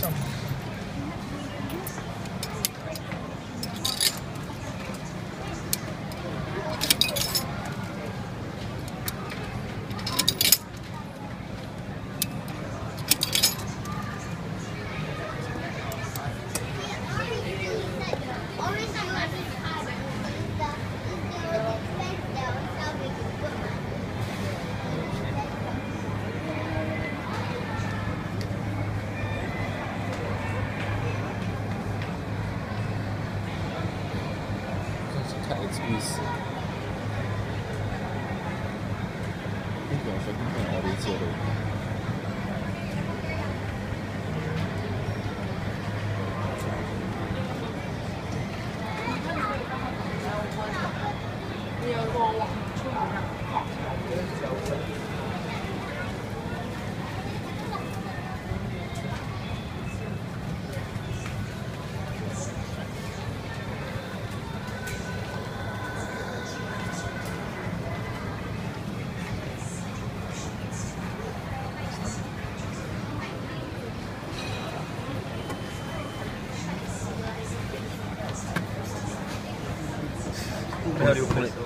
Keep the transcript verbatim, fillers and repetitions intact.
太 X 意思，你不要说你看我理解的。 你有个网出好像好。 不要流口水。